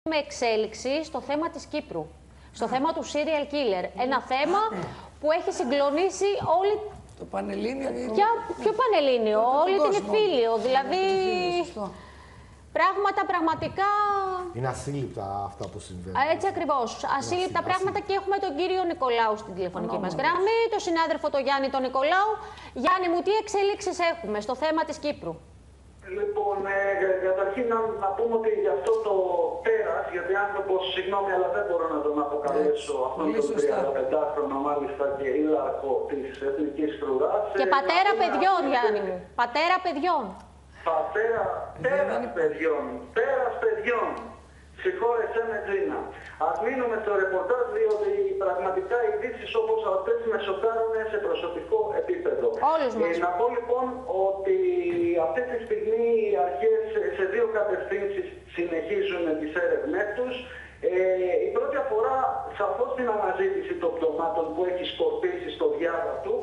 με εξέλιξη στο θέμα της Κύπρου, στο θέμα του serial killer. Ένα θέμα που έχει συγκλονίσει όλη... Το Πανελλήνιο. Ποιο Πανελλήνιο, όλη την Εφήλιο. Δηλαδή, πράγματα πραγματικά... Είναι ασύλληπτα αυτά που συμβαίνουν. Έτσι ακριβώς. Ασύλληπτα πράγματα και έχουμε τον κύριο Νικολάου στην τηλεφωνική μας γραμμή, τον συνάδελφο τον Γιάννη τον Νικολάου. Γιάννη μου, τι εξέλιξεις έχουμε στο θέμα της Κύπρου? Λοιπόν, καταρχήν να πούμε ότι για αυτό το τέρας, γιατί άνθρωπος, συγγνώμη, αλλά δεν μπορώ να τον αποκαλέσω αυτόν τον 35χρονο μάλιστα και ήλαρχο της Εθνικής Φρουράς. Και πατέρα παιδιών, Γιάννη μου. Πατέρα παιδιών. Πατέρα, τέρας παιδιών. Τέρας παιδιών. Συγχώρεσέ με, Τζίνα. Ας μείνουμε στο ρεπορτάζ, διότι πραγματικά οι ειδήσεις όπως αυτές με σοκάρουν σε προσωπικό επίπεδο. Όλους μας. Να πω λοιπόν ότι αυτή τη στιγμή οι αρχές σε δύο κατευθύνσεις συνεχίζουν τις έρευνές τους. Η πρώτη αφορά σαφώς την αναζήτηση των πτωμάτων που έχει σκορπίσει στο διάβα του,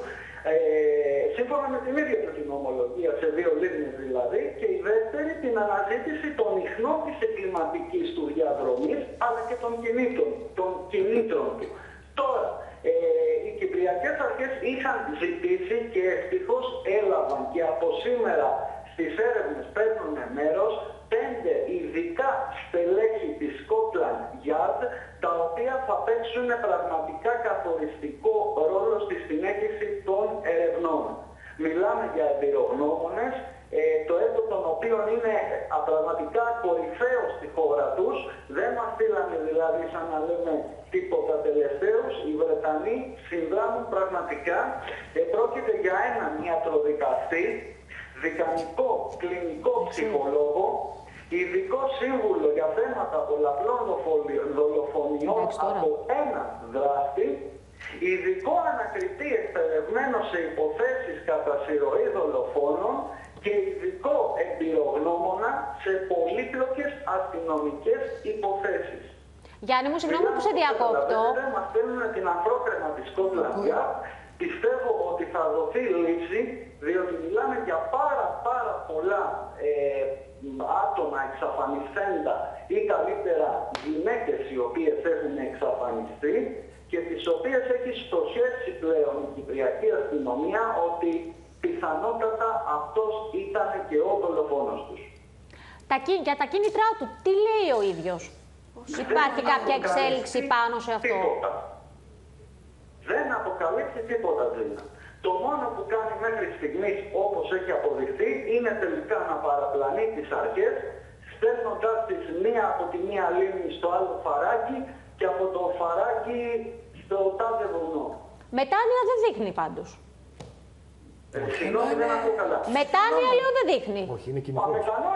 σύμφωνα με την ίδια του την ομολογία, σε δύο λίμνες δηλαδή, και η δεύτερη την αναζήτηση των ιχνών της εγκληματικής του διαδρομής, αλλά και των κινήτρων του. Τώρα, οι κυπριακές αρχές είχαν ζητήσει και ευτυχώς έλαβαν και από σήμερα στις έρευνες παίρνουν μέρος 5 ειδικά στελέχη της Scotland Yard, τα οποία θα παίξουν πραγματικά καθοριστικό ρόλο στη συνέχιση των ερευνών. Μιλάμε για εμπειρογνώμονες, το έργο των οποίων είναι πραγματικά κορυφαίο στη χώρα τους. Δεν μας στείλανε δηλαδή, σαν να λέμε, τίποτα τελευταίους. Οι Βρετανοί συνδράμουν πραγματικά. Πρόκειται για έναν ιατροδικαστή, δικανικό κλινικό ψυχολόγο, ειδικό σύμβουλο για θέματα πολλαπλών δολοφονιών από ένα δράστη, ειδικό ανακριτή εκπαιδευμένο σε υποθέσεις κατά συρροή δολοφόνων και ειδικό εμπειρογνώμονα σε πολύπλοκες αστυνομικές υποθέσεις. Γιάννη μου, συγγνώμη που σε διακόπτω. Μας στέλνουν την αφρόκρεμα της Scotland Yard. Πιστεύω ότι θα δοθεί λύση, διότι μιλάμε για πάρα πολλά άτομα εξαφανιστέντα ή καλύτερα γυναίκες οι οποίες έχουν εξαφανιστεί και τις οποίες έχει στοχεύσει πλέον η Κυπριακή αστυνομία ότι πιθανότατα αυτός ήταν και ο δολοφόνος τους. Για τα κίνητρά του, τι λέει ο ίδιος? Υπάρχει κάποια εξέλιξη πάνω σε αυτό? Τίποτα. Δεν αποκαλύπτει τίποτα, Τζίνα. Το μόνο που κάνει μέχρι στιγμής, όπως έχει αποδειχθεί, είναι τελικά να παραπλανεί τις αρχές, στέλνοντάς τις μία από τη μία λίμνη στο άλλο φαράκι και από το φαράκι στο τάδε βουνό. Μετάνοια δεν δείχνει πάντως. Συγγνώμη, δεν ακούω καλά. Μετάνοια λέω δεν δείχνει. Όχι, είναι κοινικός.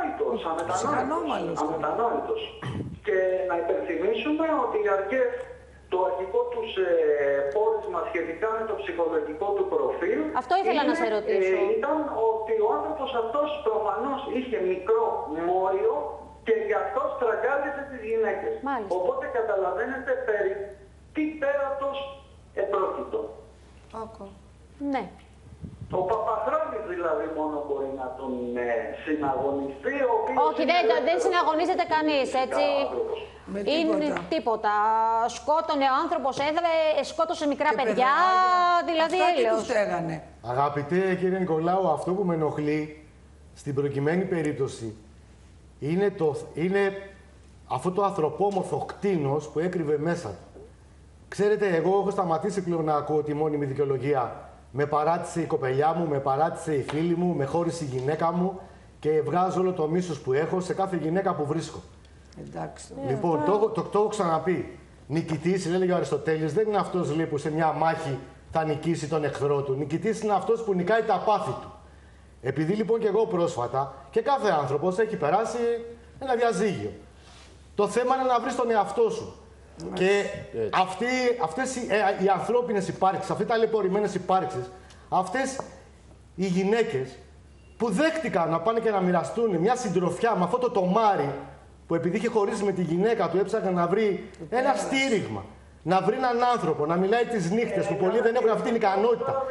Αμετανόητος. Και να υπενθυμίσουμε ότι οι αρχές, το αρχικό τους πόρισμα σχετικά με το ψυχολογικό του προφίλ, αυτό ήθελα να σε ρωτήσω, ήταν ότι ο άνθρωπος αυτός προφανώς είχε μικρό μόριο και γι' αυτό στραγγάλιζε τις γυναίκες. Μάλιστα. Οπότε καταλαβαίνετε περί τι πέρατος επρόκειτο. Ναι. Ο Παπαχρόνης δηλαδή μόνο μπορεί να τον συναγωνιστεί. Όχι, δεν συναγωνίζεται κανείς, έτσι. Είναι τίποτα. Σκότωνε ο άνθρωπος, σκότωσε μικρά παιδιά, δηλαδή έλεος. Αυτά τι τους έγανε? Αγαπητέ κύριε Νικολάου, αυτό που με ενοχλεί στην προκειμένη περίπτωση είναι αυτό το ανθρωπόμορφο κτήνος που έκρυβε μέσα του. Ξέρετε, εγώ έχω σταματήσει πλέον να ακούω τη μόνιμη δικαιολογία. Με παράτησε η κοπελιά μου, με παράτησε η φίλη μου, με χώρισε η γυναίκα μου και βγάζω όλο το μίσος που έχω σε κάθε γυναίκα που βρίσκω. Εντάξει. Λοιπόν, το έχω ξαναπεί. Νικητής, λέει ο Αριστοτέλης, δεν είναι αυτός που σε μια μάχη θα νικήσει τον εχθρό του. Νικητής είναι αυτός που νικάει τα πάθη του. Επειδή λοιπόν και εγώ πρόσφατα και κάθε άνθρωπος έχει περάσει ένα διαζύγιο. Το θέμα είναι να βρεις τον εαυτό σου. Και αυτές οι ανθρώπινες υπάρξεις, αυτές οι ταλαιπωρημένες υπάρξεις, αυτές οι γυναίκες που δέχτηκαν να πάνε και να μοιραστούν μια συντροφιά με αυτό το τομάρι που επειδή είχε χωρίσει με τη γυναίκα του έψαχνε να βρει ένα στήριγμα, να βρει έναν άνθρωπο, να μιλάει τις νύχτες που πολλοί δεν έχουν αυτή την ικανότητα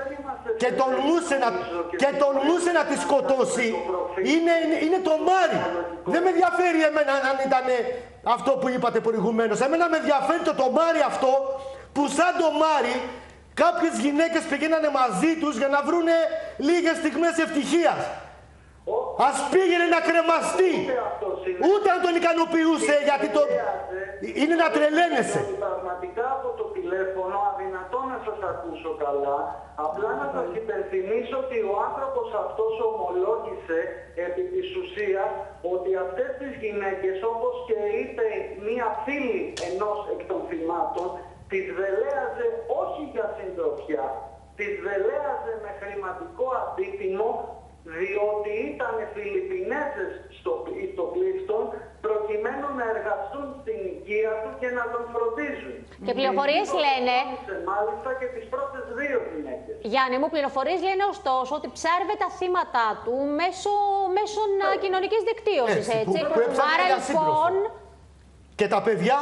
και τολμούσε να τη σκοτώσει, είναι τομάρι. Δεν με ενδιαφέρει εμένα αν ήταν αυτό που είπατε προηγουμένως. Εμένα με ενδιαφέρει το τομάρι αυτό που σαν τομάρι κάποιες γυναίκες πηγαίνανε μαζί τους για να βρούνε λίγες στιγμές ευτυχίας. Ας πήγαινε να κρεμαστεί. Ούτε αν τον ικανοποιούσε, γιατί το... είναι να τρελαίνεσαι. Πραγματικά από το τηλέφωνο αδυνατό να σας ακούσω καλά. Απλά να σας υπενθυμίσω ότι ο άνθρωπος αυτός ομολόγησε επί της ουσίας ότι αυτές τις γυναίκες, όπως και είπε μία φίλη ενός εκ των θυμάτων, τις δελέαζε όχι για συντροφιά, τις δελέαζε με χρηματικό αντίτιμο, διότι ήταν Φιλιππινέζες στο πλήστον, προκειμένου να εργαστούν στην οικία του και να τον φροντίζουν. Και πληροφορίες λένε... Μάλιστα και τις πρώτες δύο γυναίκες. Γιάννη μου, πληροφορίες λένε ωστόσο ότι ψάρευε τα θύματα του μέσω κοινωνικής δικτύωσης, έτσι. Άρα λοιπόν... Και τα παιδιά...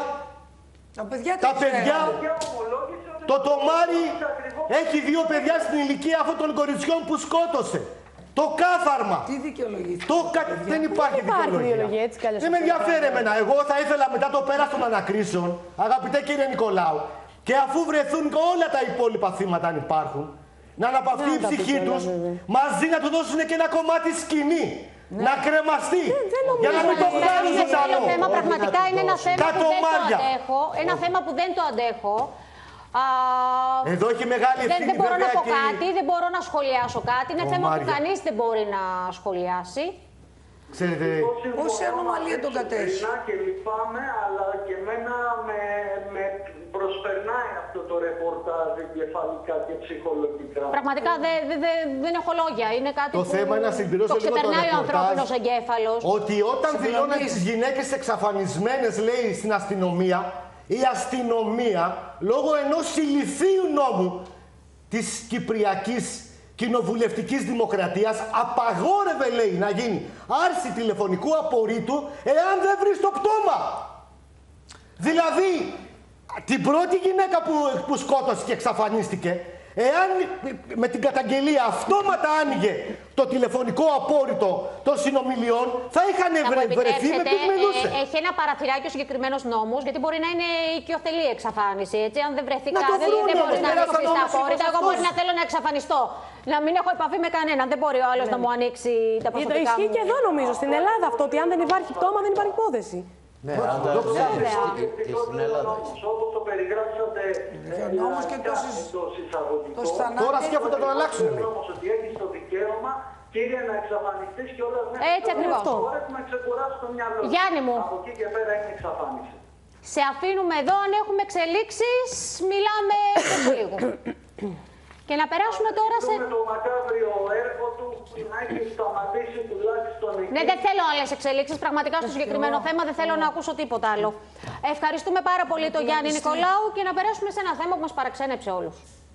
Τα παιδιά... Το τομάρι έχει 2 παιδιά στην ηλικία αυτών των κοριτσιών που σκότωσε. Το κάθαρμα. Τι δικαιολογήθηκε? Δεν υπάρχει δικαιολογία. Δεν με ενδιαφέρει εμένα. Εγώ θα ήθελα μετά το πέρας των ανακρίσεων, αγαπητέ κύριε Νικολάου, και αφού βρεθούν όλα τα υπόλοιπα θύματα αν υπάρχουν, να αναπαυθεί η ψυχή τους, μαζί να του δώσουν και ένα κομμάτι σκηνή. Να κρεμαστεί. Για να μην το βγάλουν ζωντανό. Πραγματικά είναι ένα θέμα που δεν το αντέχω. Ένα θέμα που δεν το αντέχω. Εδώ έχει μεγάλη ευθύνη. Δεν μπορώ να πω κάτι, δεν μπορώ να σχολιάσω κάτι. Είναι θέμα που κανείς δεν μπορεί να σχολιάσει. Ξέρετε, πόση ανομαλία τον κατέχει. Και λυπάμαι, αλλά και εμένα με προσπερνάει αυτό το ρεπορτάζ εγκεφαλικά και ψυχολογικά. Πραγματικά δεν έχω λόγια. Είναι κάτι το που θέμα είναι να συμπληρώσω το ξεπερνάει ο ανθρώπινος εγκέφαλος. Ότι όταν δηλώνουν τις γυναίκες εξαφανισμένες, λέει στην αστυνομία, η αστυνομία, λόγω ενός ηλιθίου νόμου της Κυπριακής Κοινοβουλευτικής Δημοκρατίας, απαγόρευε, λέει, να γίνει άρση τηλεφωνικού απορρίτου εάν δεν βρεις το πτώμα. Δηλαδή, την πρώτη γυναίκα που σκότωσε και εξαφανίστηκε, εάν με την καταγγελία αυτόματα άνοιγε το τηλεφωνικό απόρριτο των συνομιλιών, θα είχαν βρεθεί με ποιους μιλούσε. Έχει ένα παραθυράκι ο συγκεκριμένος νόμος, γιατί μπορεί να είναι οικειοθελή εξαφάνιση. Έτσι, αν δεν βρεθεί κάτι, δεν μπορεί να ανοίξει τα απόρριτα. Εγώ μπορεί να θέλω να εξαφανιστώ. Να μην έχω επαφή με κανέναν. Δεν μπορεί ο άλλος να μου ανοίξει τα προσωπικά μου. Ισχύει και εδώ νομίζω στην Ελλάδα αυτό, ότι αν δεν υπάρχει πτώμα δεν υπάρχει υπόθεση. Ναι, αν το και στην Ελλάδα. Όπως το περιγράψατε, νόμος και τόσες τώρα σκέφτονται να τον αλλάξουν. Όμως ότι έχεις το δικαίωμα, κύριε, να εξαφανιστείς και όλα αυτά. Έτσι ακριβώς. Μπορείς να ξεκουράσεις το μυαλό. Γιάννη μου. Από εκεί και πέρα είναι εξαφάνιση. Σε αφήνουμε εδώ. Αν έχουμε εξελίξεις, μιλάμε σε λίγο. Και να περάσουμε τώρα σε... το μακάβριο έργο του να έχει σταματήσει τουλάχιστον εκεί. Ναι, δεν θέλω άλλες εξελίξεις. Πραγματικά στο συγκεκριμένο θέμα δεν θέλω να ακούσω τίποτα άλλο. Ευχαριστούμε πάρα πολύ τον Γιάννη Νικολάου και να περάσουμε σε ένα θέμα που μας παραξένεψε όλους.